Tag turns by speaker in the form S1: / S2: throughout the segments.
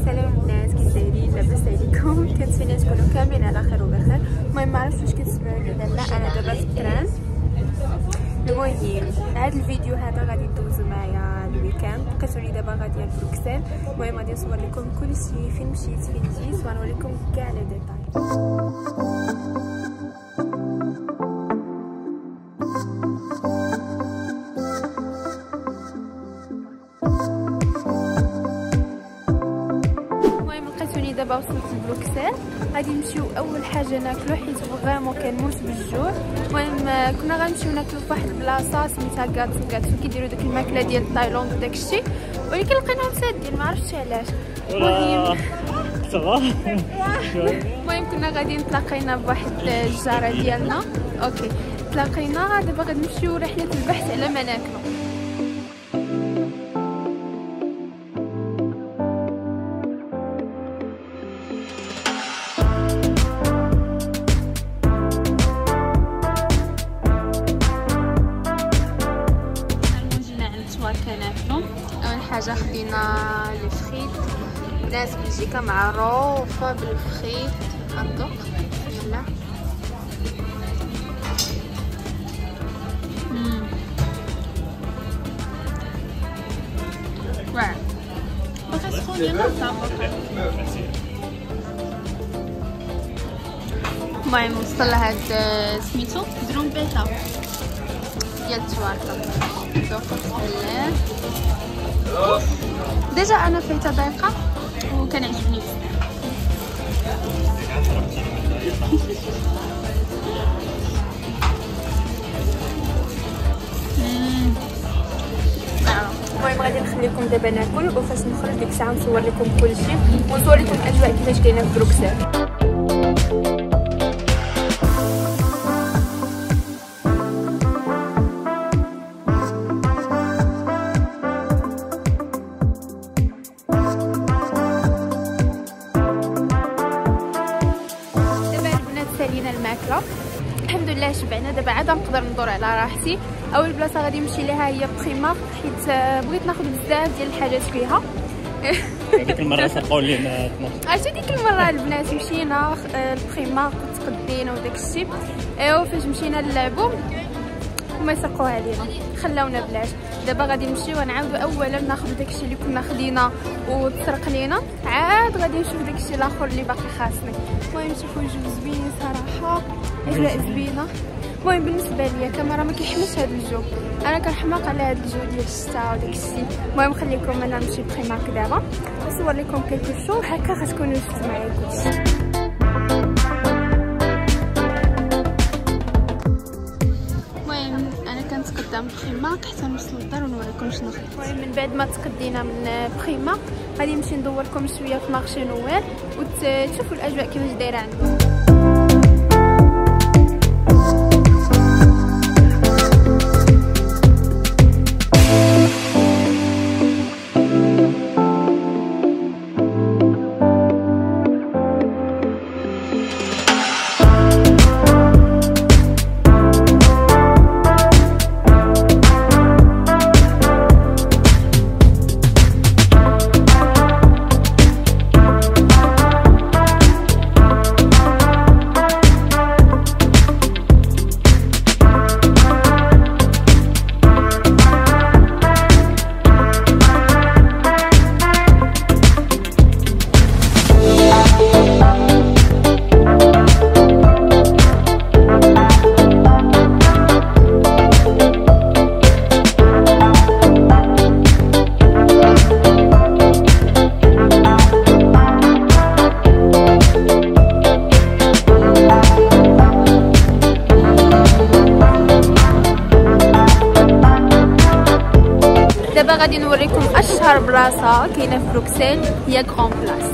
S1: سلام الناس، كي دايرين؟ لاباس عليكم؟ كنتمنى تكونوا كاملين على خير وبخير. المهم ما عرفتش واش كتسمعوني ولا لا، انا دابا في التران. المهم هذا الفيديو هذا غادي ندوزو معايا الويكاند، لقيتوني دابا غاديه لبروكسل. المهم غادي نصور لكم كلشي، فين مشيت فين جيت، وغنوريكم كاع لي ديتاي. دابا وصلت لبروكسل، غادي نمشيو اول حاجه ناكلو حيت فريمون كنموت بالجوع. المهم كنا غنمشيو ناكلو فواحد البلاصه سميتها كاتسو كيديروا داك الماكله ديال تايلاند وداك الشيء، ولكن لقيناهم سادين ما عرفتش علاش. المهم كنا غادي نتلاقينا بواحد الجاره ديالنا، اوكي تلاقينا. دابا غادي نمشيو رحله البحث على ما ناكلو. اول حاجه خدينا الفخيت ناس بلجيكا معروفه بالفخيت. غندوق يلا. واعر باغي سخون يلا صافي. المهم وصل لهاد سميتو درومبيطه ديال التوارطه. دوق بسم الله. ديجا انا فايته ضيقه وكنعجبني بزاف. المهم غادي نخليكم دابا ناكل، وفاش نخرج ديك الساعه نصور لكم كلشي ونصور لكم الاجواء كيفاش كاينه في بروكسل. الماكله الحمد لله شبعنا. دابا عاد نقدر ندور على راحتي. اول بلاصه غادي نمشي ليها هي بريمار، حيت بغيت ناخذ بزاف ديال الحاجات فيها.
S2: ديك المره سبقوا لينا 12.
S1: عرفتي ديك المره البنات مشينا للبريمار وتقدينا وداك الشيء، ايوا فاش مشينا نلعبوا هما يسرقوها علينا خلاونا بلاش. دابا غادي نمشيو ونعاودو اولا ناخذ داكشي اللي كنا خدينا وتسرق لينا، عاد غادي نشوف داكشي الاخر اللي باقي خاصني. المهم شوفوا الجو زوين صراحه، اجواء زوينه. المهم بالنسبه ليا كاميرا ما كيحملش هذا الجو، انا كنحماق على هذا الجو ديال الشتا وداك الشيء. المهم خليكم انا نمشي بريمارك دابا نصور لكم كلكو شو هكا غتكونوا شفتوا معايا كلشي. قدام بريمارك حتى نوصلوا للدار ونوريكم شنو خديت. المهم من بعد ما تقدينا من بريمارك غادي نمشي ندوركم شويه في مارشي نوير وتشوفوا الاجواء كيفاش دايره عندهم. دابا غادي نوريكم اشهر بلاصه كاينه في بروكسل هي غران بلاص.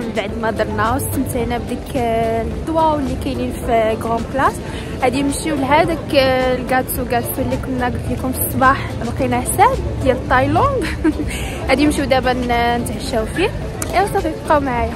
S1: من بعد ما درنا واستمتعنا بديك الضواو اللي كاينين في غران بلاص، غادي نمشيو لهذاك الكاتسو اللي كنا قلت لكم في الصباح لقيناه ساهل ديال تايلاند. غادي نمشيو دابا نتعشاو فيه. ايوا صافي بقاو معايا.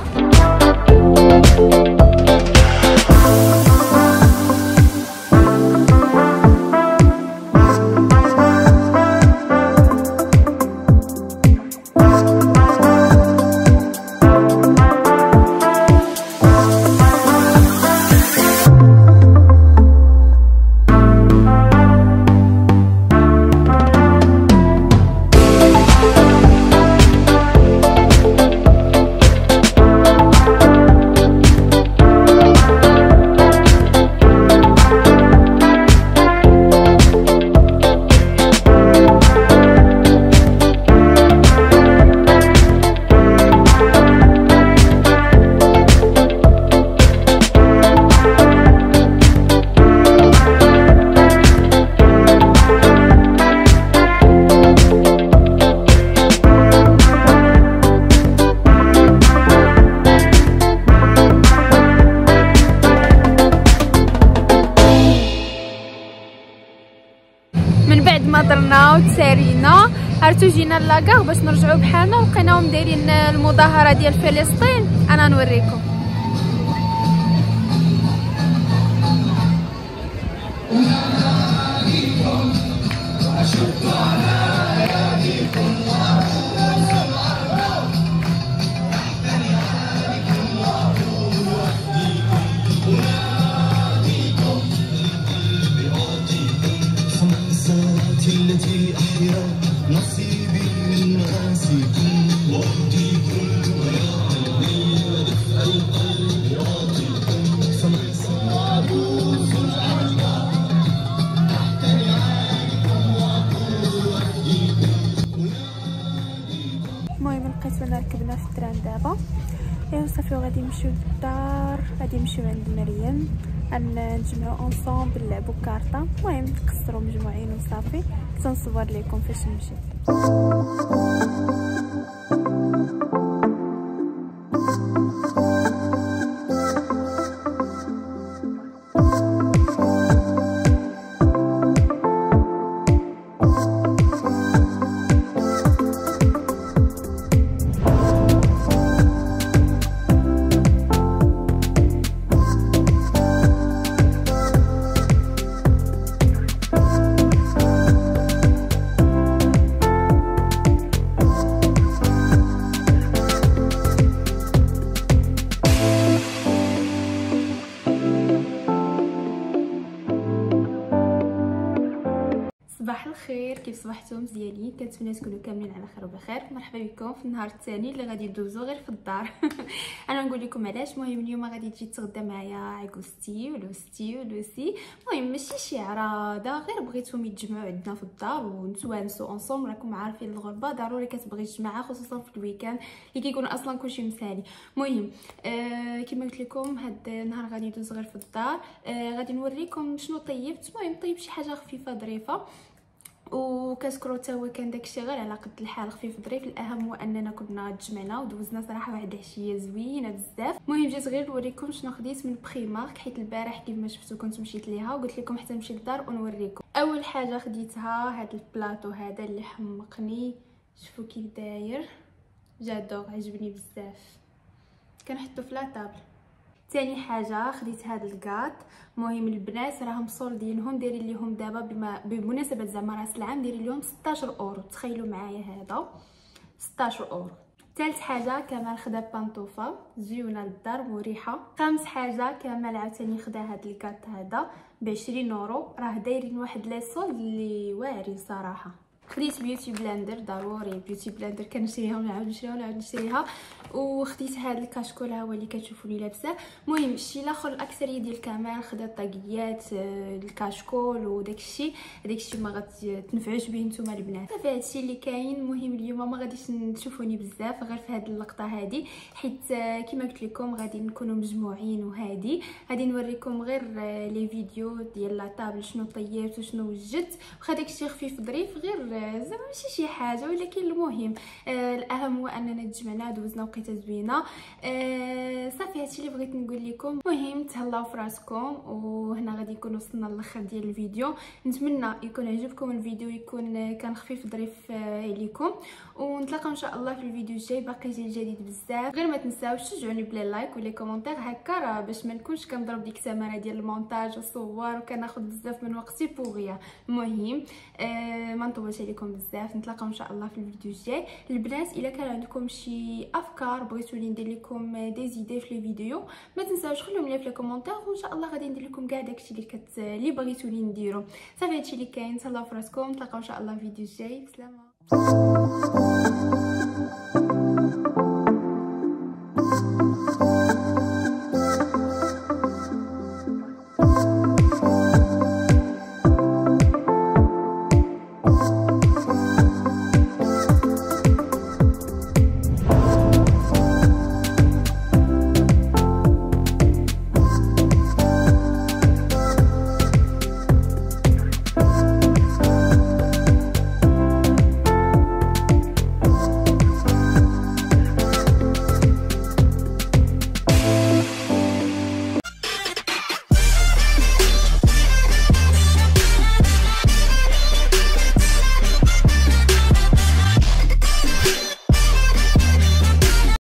S1: ما درنا وتسارينا عرفتو جينا لاكار باش نرجعوا بحالنا ولقيناهم دايرين المظاهره ديال فلسطين. انا نوريكم.
S3: التي أحيا نصيبي من مآسيكم وأهديكم ويا قلبي ودفء القلب يعطيكم سمع تحت نعالكم وأقول أهديكم.
S1: المهم لقيتونا ركبنا في التران دابا. ايوا صافي وغادي نمشيو للدار، غادي نمشيو عند مريم نجمعوا اونصومبل نلعبوا كارطه. المهم نقصروا مجموعين وصافي. كنت نصور لكم فاش نمشي. صباح الخير، كيف صبحتوا؟ مزيانين؟ كنتمنى تكونوا كاملين على خير وبخير. مرحبا بكم في النهار الثاني اللي غادي ندوزو غير في الدار. انا نقول لكم علاش. المهم اليوم غادي تجي تغدا معايا عكوستي ولوسي. المهم ماشي شي عراضه، غير بغيتهم يتجمعوا عندنا في الدار ونتوانسوا اونصوم. راكم عارفين الغربه ضروري كتبغي الجماعه، خصوصا في الويكاند اللي كيكون اصلا كلشي مسالي. المهم كما قلت لكم هاد النهار غادي يدوز غير في الدار. غادي نوريكم شنو طيبت. المهم طيب شي حاجه خفيفه ظريفه، وكتكرو تا هو كان داكشي غير على قد الحال خفيف ظريف. الاهم هو اننا كنا تجمعنا ودوزنا صراحه واحد عشيه زوينه بزاف. المهم جيت غير نوريكم شنو خديت من بريمارك، حيت البارح كيف ما شفتوا كنت مشيت ليها وقلت لكم حتى نمشي للدار ونوريكم. اول حاجه خديتها هذا البلاطو هذا اللي حمقني، شوفوا كيف داير، جادور عجبني بزاف، كنحطو في لاطابل. ثاني حاجه خديت هذا الكاط. المهم البنات راهم صولدينهم دايرين ليهم دابا بمناسبه زعما راس العام دايرين ليهم 16 اورو. تخيلوا معايا هذا 16 اورو. ثالث حاجه كمال خدا بانطوفه زيونه للدار مريحه. خامس حاجه كمال عاوتاني خدا هذا الكاط هذا ب 20 اورو. راه دايرين واحد لي سولد اللي واعرين صراحه. خديت بيوتي بلندر، ضروري بيوتي بلندر كنشريها ونعاود نشريها. وخديت هذا الكاشكول ها هو اللي كتشوفوني لابسه. المهم الشيء الاخر الاكثريه ديال كمال خدا الطاقيات الكاشكول وداكشي ما غتنفعوش به نتوما البنات. صافي هادشي اللي كاين. المهم اليوم ما غاديش تشوفوني بزاف غير في هذه اللقطه هذه، حيت كما قلت لكم غادي نكونوا مجموعين وهادي غادي نوريكم غير لي فيديو ديال لا طابل شنو طيبت وشنو وجدت. واخا داكشي خفيف ظريف غير زعما ماشي شي حاجه، ولكن المهم الاهم هو اننا تجمعنا دوزنا وقيته زوينه. صافي هادشي اللي بغيت نقول لكم. المهم تهلاو في راسكم، وهنا غادي نكون وصلنا للاخر ديال الفيديو. نتمنى يكون عجبكم الفيديو، يكون كان خفيف ظريف عليكم، ونتلاقاو ان شاء الله في الفيديو الجاي. باقي ديال الجديد بزاف. غير ما تنساوش تشجعوني بلا لايك ولا كومونتير هكا، راه باش ما نكونش كنضرب ديك الثمره ديال المونتاج والصور وكناخذ بزاف من وقتي بوغيا. المهم ما نطولش عليكم بزاف، نتلاقاو ان شاء الله في الفيديو الجاي. البنات الا كان عندكم شي افكار بغيتوني ندير لكم دي زيدي في الفيديو، ما تنساوش خليهم لي في الكومونتير، وان شاء الله غادي ندير لكم كاع داكشي اللي بغيتوني نديرو. صافي هادشي اللي كاين. تهلاو في راسكم، نتلاقاو ان شاء الله في الفيديو الجاي. بسلامه.